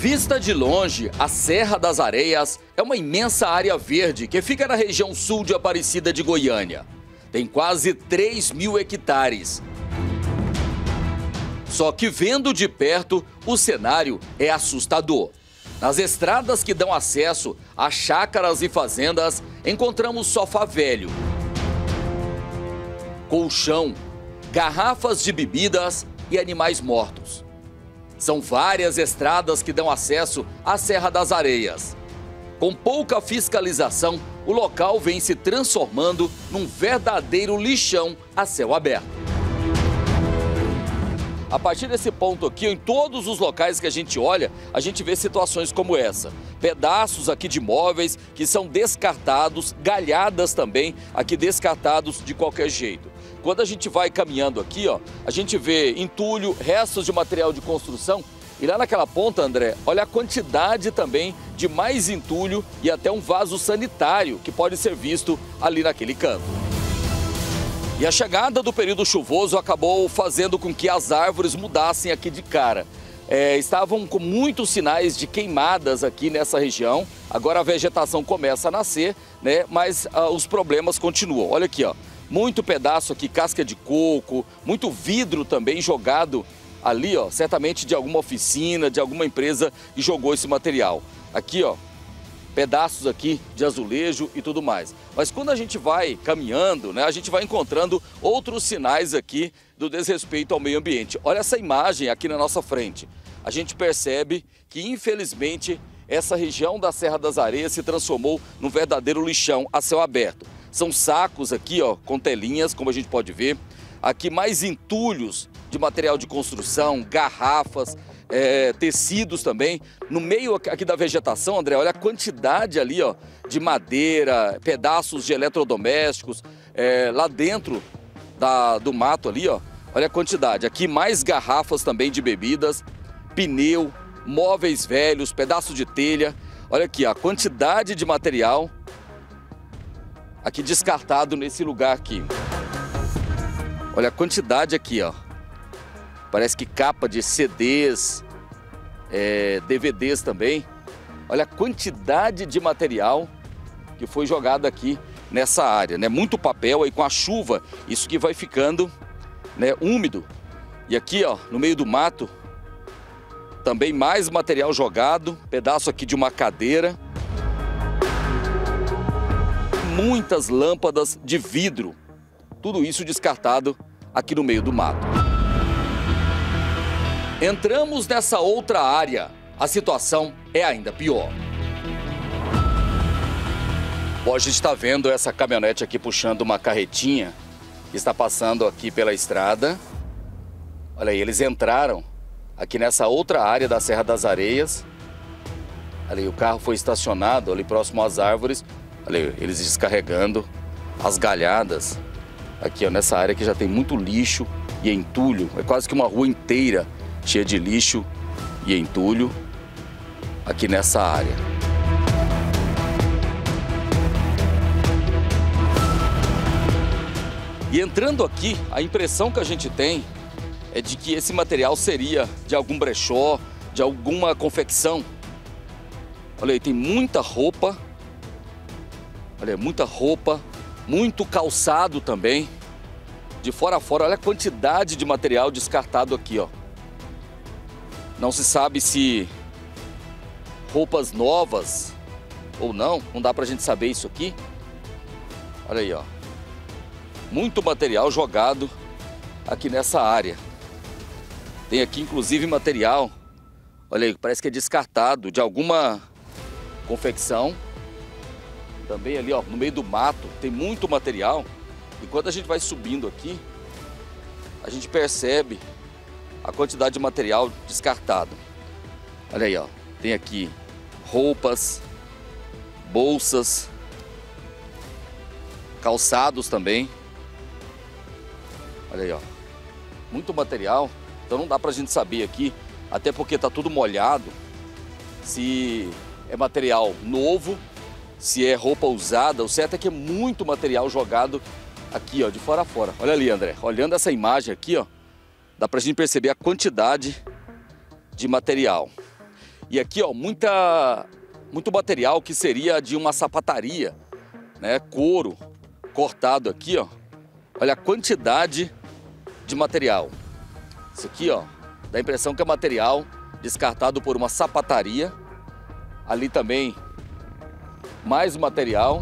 Vista de longe, a Serra das Areias é uma imensa área verde que fica na região sul de Aparecida de Goiânia. Tem quase 3.000 hectares. Só que vendo de perto, o cenário é assustador. Nas estradas que dão acesso a chácaras e fazendas, encontramos sofá velho, colchão, garrafas de bebidas e animais mortos. São várias estradas que dão acesso à Serra das Areias. Com pouca fiscalização, o local vem se transformando num verdadeiro lixão a céu aberto. A partir desse ponto aqui, em todos os locais que a gente olha, a gente vê situações como essa. Pedaços aqui de móveis que são descartados, galhadas também aqui descartados de qualquer jeito. Quando a gente vai caminhando aqui, ó, a gente vê entulho, restos de material de construção. E lá naquela ponta, André, olha a quantidade também de mais entulho e até um vaso sanitário que pode ser visto ali naquele canto. E a chegada do período chuvoso acabou fazendo com que as árvores mudassem aqui de cara. Estavam com muitos sinais de queimadas aqui nessa região. Agora a vegetação começa a nascer, né? Mas os problemas continuam. Olha aqui, ó, muito pedaço aqui, casca de coco, muito vidro também jogado ali, ó, certamente de alguma oficina, de alguma empresa que jogou esse material. Aqui, ó, pedaços aqui de azulejo e tudo mais. Mas quando a gente vai caminhando, né, a gente vai encontrando outros sinais aqui do desrespeito ao meio ambiente. Olha essa imagem aqui na nossa frente. A gente percebe que, infelizmente, essa região da Serra das Areias se transformou num verdadeiro lixão a céu aberto. São sacos aqui, ó, com telinhas, como a gente pode ver. Aqui mais entulhos de material de construção, garrafas, tecidos também. No meio aqui da vegetação, André, olha a quantidade ali, ó, de madeira, pedaços de eletrodomésticos. Lá dentro do mato ali, ó, olha a quantidade. Aqui mais garrafas também de bebidas, pneu, móveis velhos, pedaço de telha. Olha aqui, a quantidade de material aqui descartado nesse lugar aqui. Olha a quantidade aqui, ó. Parece que capa de CDs, DVDs também. Olha a quantidade de material que foi jogado aqui nessa área, né? Muito papel aí com a chuva, isso que vai ficando, né, úmido. E aqui, ó, no meio do mato, também mais material jogado, pedaço aqui de uma cadeira. Muitas lâmpadas de vidro, tudo isso descartado aqui no meio do mato. Entramos nessa outra área, a situação é ainda pior. Bom, a gente está vendo essa caminhonete aqui puxando uma carretinha que está passando aqui pela estrada. Olha aí, eles entraram aqui nessa outra área da Serra das Areias. Olha aí, o carro foi estacionado ali próximo às árvores. Olha aí, eles descarregando as galhadas aqui, ó, nessa área que já tem muito lixo e entulho. É quase que uma rua inteira cheia de lixo e entulho aqui nessa área. E entrando aqui, a impressão que a gente tem é de que esse material seria de algum brechó, de alguma confecção. Olha aí, tem muita roupa. Olha, muita roupa, muito calçado também. De fora a fora, olha a quantidade de material descartado aqui, ó. Não se sabe se roupas novas ou não dá pra gente saber isso aqui. Olha aí, ó. Muito material jogado aqui nessa área. Tem aqui inclusive material, olha aí, parece que é descartado de alguma confecção. Também ali, ó, no meio do mato, tem muito material. E quando a gente vai subindo aqui, a gente percebe a quantidade de material descartado. Olha aí, ó, tem aqui roupas, bolsas, calçados também. Olha aí, ó, muito material. Então não dá pra gente saber aqui, até porque tá tudo molhado, se é material novo, se é roupa usada. O certo é que é muito material jogado aqui, ó, de fora a fora. Olha ali, André, olhando essa imagem aqui, ó, dá pra gente perceber a quantidade de material. E aqui, ó, muito material que seria de uma sapataria, né? Couro cortado aqui, ó. Olha a quantidade de material. Isso aqui, ó, dá a impressão que é material descartado por uma sapataria. Ali também mais material.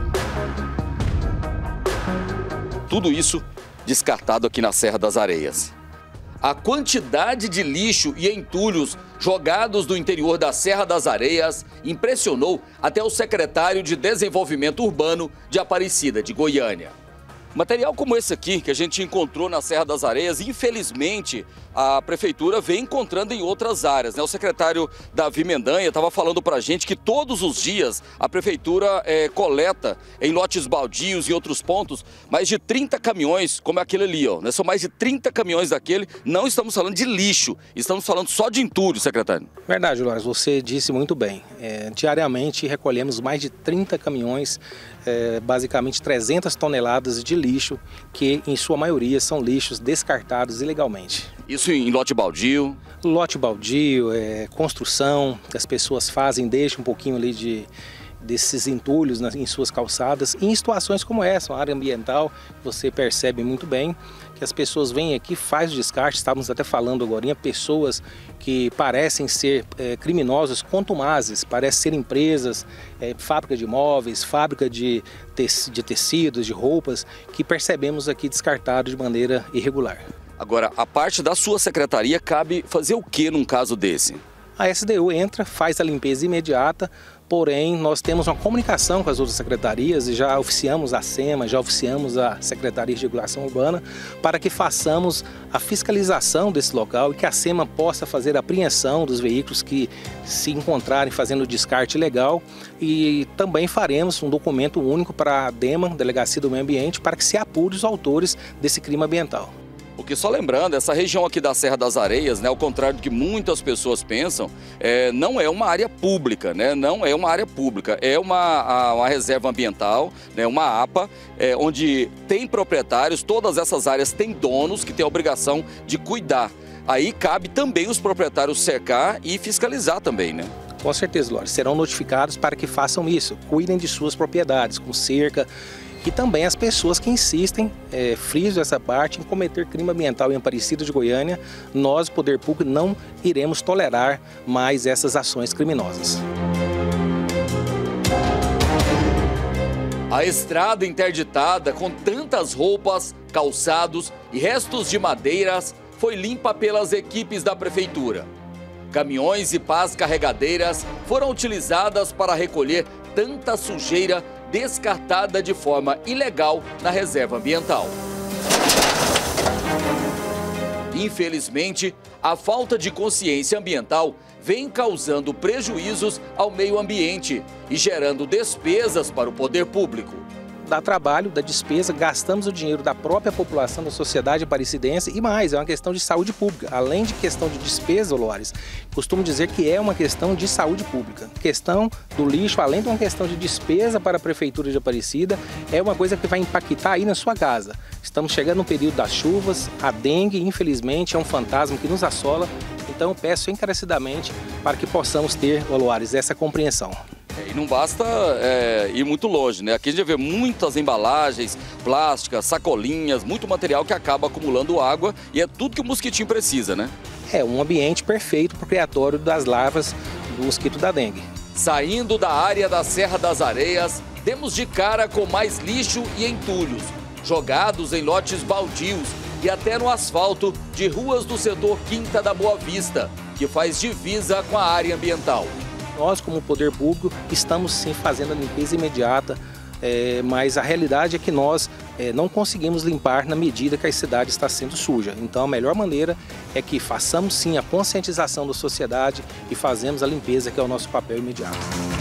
Tudo isso descartado aqui na Serra das Areias. A quantidade de lixo e entulhos jogados do interior da Serra das Areias impressionou até o secretário de Desenvolvimento Urbano de Aparecida de Goiânia. Material como esse aqui, que a gente encontrou na Serra das Areias, infelizmente, a prefeitura vem encontrando em outras áreas, né? O secretário Davi Mendanha estava falando para a gente que todos os dias a prefeitura coleta em lotes baldios e outros pontos mais de 30 caminhões, como aquele ali, ó, né? São mais de 30 caminhões daquele, não estamos falando de lixo, estamos falando só de entulho, secretário. Verdade, Loras, você disse muito bem. Diariamente recolhemos mais de 30 caminhões, basicamente 300 toneladas de lixo, que em sua maioria são lixos descartados ilegalmente. Isso em lote baldio? Lote baldio, construção, que as pessoas fazem, deixam um pouquinho ali desses entulhos em suas calçadas. E em situações como essa, uma área ambiental, você percebe muito bem que as pessoas vêm aqui, fazem o descarte. Estávamos até falando agora, pessoas que parecem ser criminosos, contumazes, parecem ser empresas, fábrica de móveis, fábrica de tecidos, de roupas, que percebemos aqui descartado de maneira irregular. Agora, a parte da sua secretaria cabe fazer o que num caso desse? A SDU entra, faz a limpeza imediata, porém nós temos uma comunicação com as outras secretarias e já oficiamos a SEMA, já oficiamos a Secretaria de Regulação Urbana para que façamos a fiscalização desse local e que a SEMA possa fazer a apreensão dos veículos que se encontrarem fazendo o descarte ilegal, e também faremos um documento único para a DEMA, Delegacia do Meio Ambiente, para que se apure os autores desse crime ambiental. Porque só lembrando, essa região aqui da Serra das Areias, né, ao contrário do que muitas pessoas pensam, não é uma área pública, né? Não é uma área pública, é uma reserva ambiental, né, uma APA, onde tem proprietários, todas essas áreas têm donos que têm a obrigação de cuidar. Aí cabe também os proprietários cercar e fiscalizar também, né? Com certeza, Lore, serão notificados para que façam isso, cuidem de suas propriedades, com cerca. E também as pessoas que insistem, friso essa parte, em cometer crime ambiental em Aparecida de Goiânia, nós, Poder Público, não iremos tolerar mais essas ações criminosas. A estrada interditada com tantas roupas, calçados e restos de madeiras foi limpa pelas equipes da prefeitura. Caminhões e pás carregadeiras foram utilizadas para recolher tanta sujeira descartada de forma ilegal na reserva ambiental. Infelizmente, a falta de consciência ambiental vem causando prejuízos ao meio ambiente e gerando despesas para o poder público. Dá trabalho, dá despesa, gastamos o dinheiro da própria população, da sociedade aparecidense e mais, é uma questão de saúde pública. Além de questão de despesa, Lores, costumo dizer que é uma questão de saúde pública. Questão do lixo, além de uma questão de despesa para a Prefeitura de Aparecida, é uma coisa que vai impactar aí na sua casa. Estamos chegando no período das chuvas, a dengue, infelizmente, é um fantasma que nos assola, então eu peço encarecidamente para que possamos ter, Lores, essa compreensão. E não basta ir muito longe, né? Aqui a gente vê muitas embalagens plásticas, sacolinhas, muito material que acaba acumulando água e é tudo que o mosquitinho precisa, né? É um ambiente perfeito para o criatório das larvas do mosquito da dengue. Saindo da área da Serra das Areias, demos de cara com mais lixo e entulhos, jogados em lotes baldios e até no asfalto de ruas do setor Quinta da Boa Vista, que faz divisa com a área ambiental. Nós, como Poder Público, estamos sim fazendo a limpeza imediata, mas a realidade é que nós não conseguimos limpar na medida que a cidade está sendo suja. Então a melhor maneira é que façamos sim a conscientização da sociedade e fazemos a limpeza, que é o nosso papel imediato.